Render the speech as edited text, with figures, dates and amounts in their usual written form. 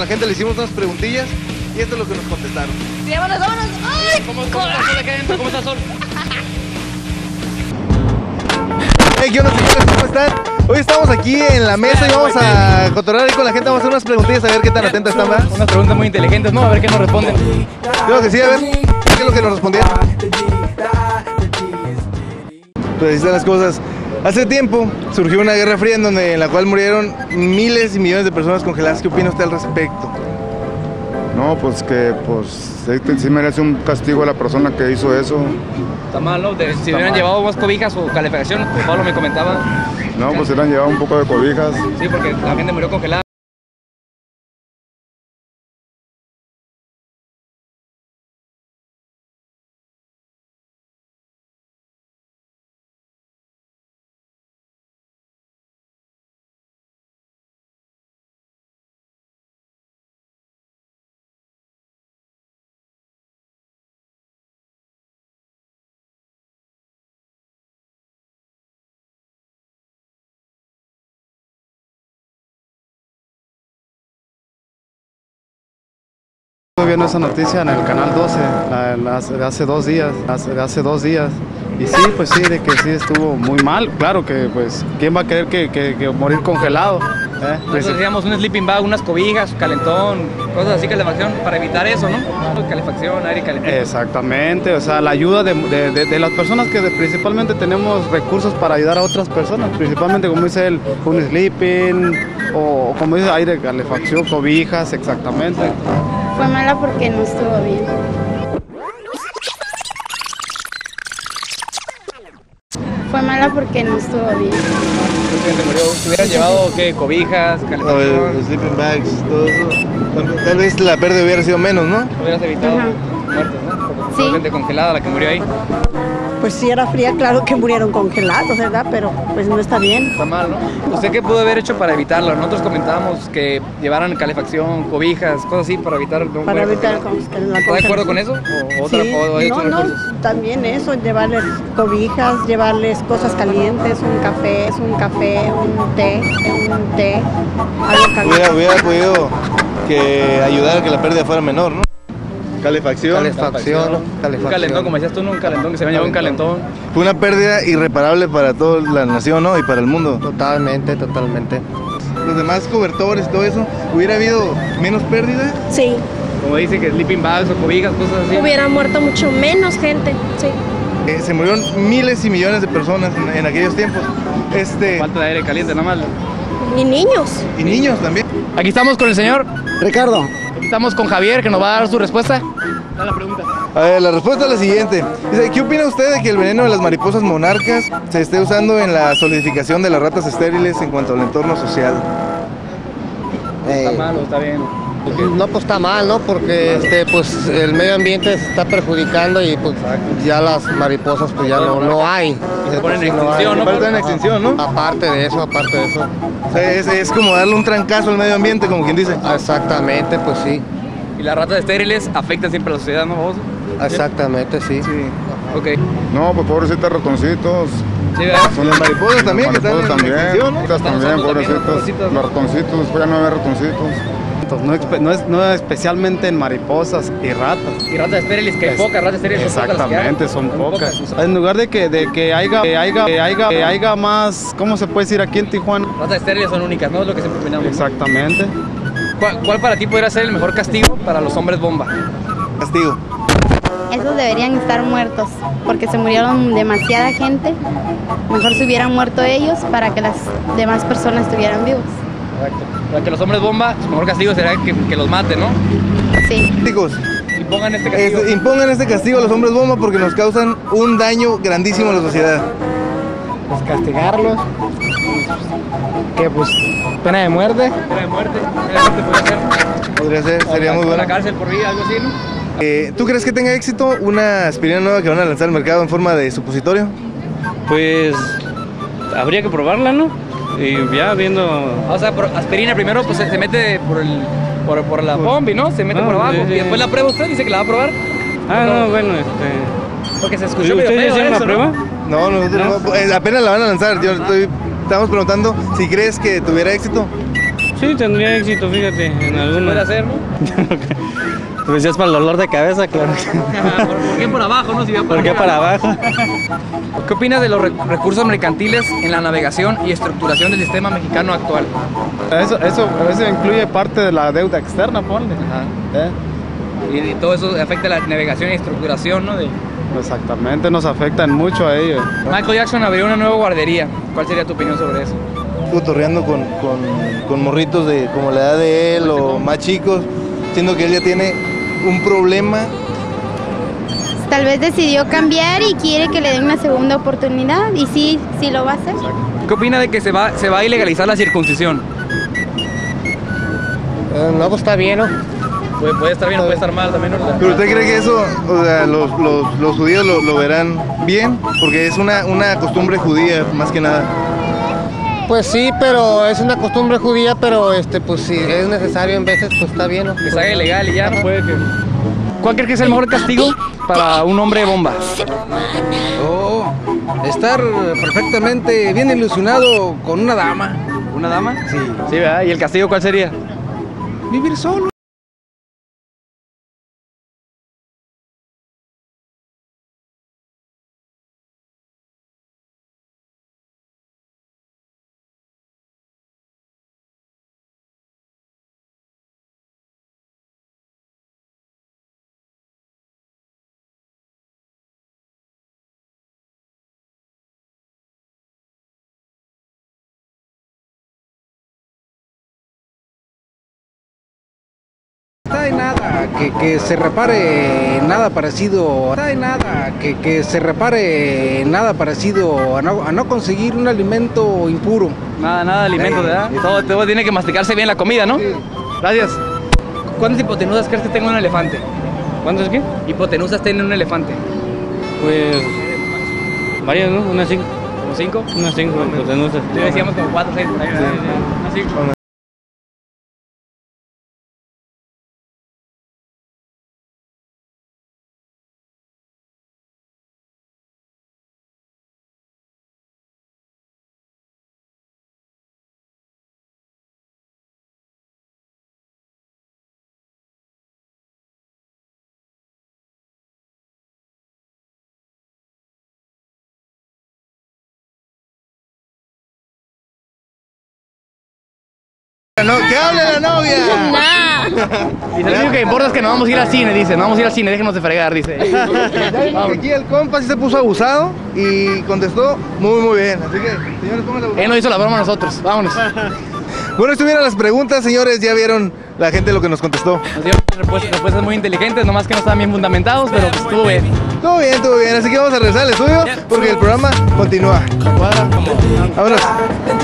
la gente, le hicimos unas preguntillas y esto es lo que nos contestaron. Sí, vámonos, vámonos. ¡Ay! ¿Cómo está Sol acá adentro? ¿Cómo está Sol? Hey, ¿qué onda, señores? ¿Cómo están? Hoy estamos aquí en la mesa y vamos a cotorrear ahí con la gente, vamos a hacer unas preguntillas a ver qué tan atentas están, ¿verdad? Unas preguntas muy inteligentes, ¿no? A ver qué nos responden. Creo que sí, a ver, ¿qué es lo que nos respondieron? Pues ahí están las cosas. Hace tiempo surgió una guerra fría en la cual murieron miles y millones de personas congeladas. ¿Qué opina usted al respecto? No, pues que sí merece un castigo a la persona que hizo eso. Está mal, ¿no? Si hubieran llevado más cobijas o calefacción, como Pablo me comentaba. No, pues hubieran llevado un poco de cobijas. Sí, porque la gente murió congelada. Estuve viendo esa noticia en el canal 12 de hace 2 días, y sí, pues sí, de que sí estuvo muy mal. Claro que pues quién va a querer que morir congelado, Nosotros decíamos un sleeping bag, unas cobijas, calentón, cosas así, calefacción, para evitar eso, ¿no? Calefacción, aire caliente. Exactamente, o sea, la ayuda de las personas que principalmente tenemos recursos para ayudar a otras personas, principalmente como dice él, un sleeping o como dice aire, calefacción, cobijas, exactamente. Fue mala porque no estuvo bien. Fue mala porque no estuvo bien. Se murió. Si hubieran llevado, ¿qué? Cobijas, calefacción. Sleeping bags, todo eso. Tal vez la pérdida hubiera sido menos, ¿no? Hubieras evitado Ajá. muertes, ¿no? Porque Sí. gente congelada la que murió ahí. Pues si era fría, claro que murieron congelados, ¿verdad? Pero pues no está bien. Está mal, ¿no? ¿Usted qué pudo haber hecho para evitarlo? Nosotros comentábamos que llevaran calefacción, cobijas, cosas así para evitar Para evitar la ¿Está de acuerdo con eso? ¿O Sí, hay otros no, recursos? también eso, llevarles cobijas, llevarles cosas calientes, un café, un té, algo caliente. Hubiera podido ayudar a que la pérdida fuera menor, ¿no? Calefacción. Un calentón, como decías tú, ¿no? Un calentón, que se había llevado un calentón. Fue una pérdida irreparable para toda la nación, ¿no? Y para el mundo. Totalmente. Los demás cobertores y todo eso, ¿hubiera habido menos pérdida? Sí, Como dice que sleeping bags o cobijas, cosas así. hubiera muerto mucho menos gente. Sí. Se murieron miles y millones de personas en aquellos tiempos. Falta de aire caliente, nada más. Y niños. Y niños también. Aquí estamos con el señor. Ricardo, Aquí estamos con Javier, que nos va a dar su respuesta. Da la pregunta. A ver, la respuesta es la siguiente. Dice, ¿qué opina usted de que el veneno de las mariposas monarcas se esté usando en la solidificación de las ratas estériles en cuanto al entorno social? ¿Está mal o está bien? No, pues está mal, ¿no? Porque pues el medio ambiente se está perjudicando y pues ya las mariposas pues ya no hay. Se ponen en No hay. extinción, ¿no? Falta en extinción, ¿no? Aparte de eso. O sea, es como darle un trancazo al medio ambiente, como quien dice. Exactamente, pues sí. Y las ratas estériles afectan siempre a la sociedad, ¿no? ¿Vos? Exactamente, sí. Ok. No, pues pobrecitos ratoncitos. Sí, ¿verdad? Son Las mariposas también, que están en también. extinción, ¿no? Estas también, Nosotros también, pobrecitos. pobrecitos. Los ratoncitos, después ya no hay ratoncitos. no especialmente en mariposas y ratas. Y ratas estériles, que hay pocas ratas estériles. Exactamente, son pocas. En lugar de que haya más, ¿cómo se puede decir aquí en Tijuana? Ratas estériles son únicas, ¿no? Es lo que siempre opinamos. Exactamente. ¿Cuál para ti podría ser el mejor castigo para los hombres bomba? Castigo. Esos deberían estar muertos porque se murieron demasiada gente. Mejor se hubieran muerto ellos para que las demás personas estuvieran vivos. Correcto. Para que los hombres bomba, su mejor castigo será que los maten, ¿no? Sí. Chicos, Y pongan este castigo. impongan este castigo a los hombres bomba porque nos causan un daño grandísimo a la sociedad. Pues castigarlos. Que pues pena de muerte. Pena de muerte. Pena de muerte podría ser. Podría ser, sería muy O bueno. la cárcel por vida, algo así, ¿no? ¿Tú crees que tenga éxito una aspirina nueva que van a lanzar al mercado en forma de supositorio? Pues habría que probarla, ¿no? Y ya viendo... O sea, aspirina primero pues se mete por la bombi, ¿no? Se mete por abajo. sí. Y después la prueba usted, dice que la va a probar. no, bueno, Porque se escuchó medio ¿Ustedes feo hicieron la eso, prueba? No, nosotros no, apenas la van a lanzar. Estamos preguntando si crees que tuviera éxito. Sí, tendría éxito, fíjate, en alguna. ¿Puede hacer, no? Pues ya es para el dolor de cabeza, claro. ¿Por qué por abajo, no? Si va ¿Por qué para abajo? ¿Qué opinas de los recursos mercantiles en la navegación y estructuración del sistema mexicano actual? Eso incluye parte de la deuda externa, ponle. Y todo eso afecta a la navegación y estructuración, ¿no? Exactamente, nos afectan mucho a ellos. Michael Jackson abrió una nueva guardería. ¿Cuál sería tu opinión sobre eso? Cotorreando con morritos de como la edad de él o más chicos, siendo que él ya tiene un problema. Tal vez decidió cambiar y quiere que le den una segunda oportunidad y sí lo va a hacer. ¿Qué opina de que se va a ilegalizar la circuncisión? No, pues está bien, ¿no? Puede estar bien o puede estar mal también, ¿no? ¿Pero usted cree que eso, o sea, los judíos lo verán bien? Porque es una costumbre judía, más que nada. Pues sí, pero es una costumbre judía, pero pues si es necesario en veces, pues está bien, ¿no? Que se haga ilegal y ya, ¿no? Puede que... ¿Cuál crees que es el mejor castigo para un hombre bomba? Oh, estar perfectamente bien ilusionado con una dama. ¿Una dama? Sí. Sí, ¿verdad? ¿Y el castigo cuál sería? Vivir solo. No hay nada que se repare nada parecido. No hay nada que se repare nada parecido a no conseguir un alimento impuro. Nada de alimento, ¿verdad? Todo tiene que masticarse bien la comida, ¿no? Sí. Gracias. ¿Cuántas hipotenusas crees que tenga un elefante? ¿Cuántos qué? Hipotenusas tiene un elefante. Pues varias, ¿no? Unas 5. ¿Como 5? Unas 5 hipotenusas. Sí, decíamos como 4 o 6 por ahí, ¿verdad? Unas 5. No, ¿qué hable la novia? Y lo único que importa es que nos vamos a ir al cine, dice. Nos vamos a ir al cine, déjenos de fregar, dice. Aquí el compa sí se puso abusado y contestó muy bien. Así que, señores, pónganle abusado. Él nos hizo la broma a nosotros, vámonos. Bueno, estuvieron las preguntas, señores, ya vieron la gente lo que nos contestó. Nos dieron respuestas muy inteligentes, nomás que no estaban bien fundamentados, pero pues, estuvo bien. Todo bien, así que vamos a regresar al estudio porque el programa continúa. Vámonos.